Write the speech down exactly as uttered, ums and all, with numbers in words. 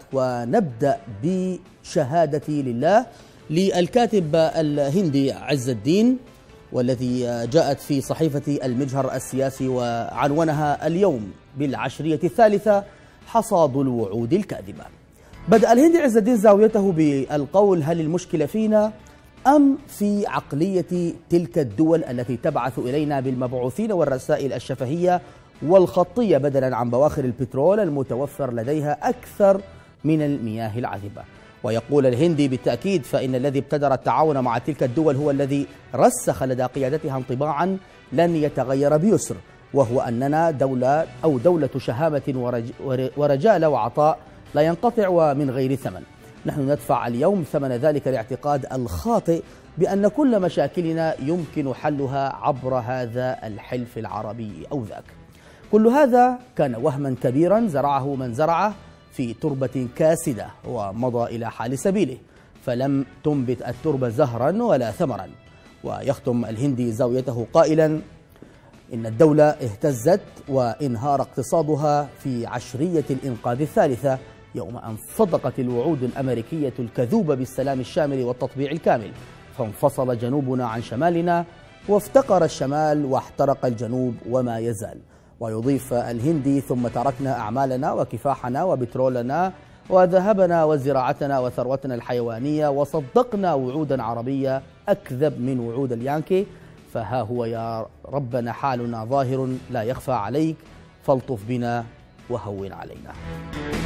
ونبدأ بشهادتي لله للكاتب الهندي عز الدين، والتي جاءت في صحيفة المجهر السياسي وعنونها اليوم بالعشرية الثالثة: حصاد الوعود الكاذبة. بدأ الهندي عز الدين زاويته بالقول: هل المشكلة فينا أم في عقلية تلك الدول التي تبعث إلينا بالمبعوثين والرسائل الشفهية والخطية بدلا عن بواخر البترول المتوفر لديها أكثر من المياه العذبة؟ ويقول الهندي بالتأكيد: فإن الذي ابتدر التعاون مع تلك الدول هو الذي رسخ لدى قيادتها انطباعا لن يتغير بيسر، وهو أننا دولة أو دولة شهامة ورجالة وعطاء لا ينقطع ومن غير ثمن. نحن ندفع اليوم ثمن ذلك الاعتقاد الخاطئ بأن كل مشاكلنا يمكن حلها عبر هذا الحلف العربي أو ذاك. كل هذا كان وهما كبيرا زرعه من زرعه في تربة كاسدة ومضى إلى حال سبيله، فلم تنبت التربة زهرا ولا ثمرا. ويختم الهندي زاويته قائلا: إن الدولة اهتزت وانهار اقتصادها في عشرية الإنقاذ الثالثة يوم أن صدقت الوعود الأمريكية الكذوبة بالسلام الشامل والتطبيع الكامل، فانفصل جنوبنا عن شمالنا، وافتقر الشمال واحترق الجنوب وما يزال. ويضيف الهندي: ثم تركنا أعمالنا وكفاحنا وبترولنا وذهبنا وزراعتنا وثروتنا الحيوانية، وصدقنا وعودا عربية أكذب من وعود اليانكي، فها هو يا ربنا حالنا ظاهر لا يخفى عليك، فالطف بنا وهون علينا.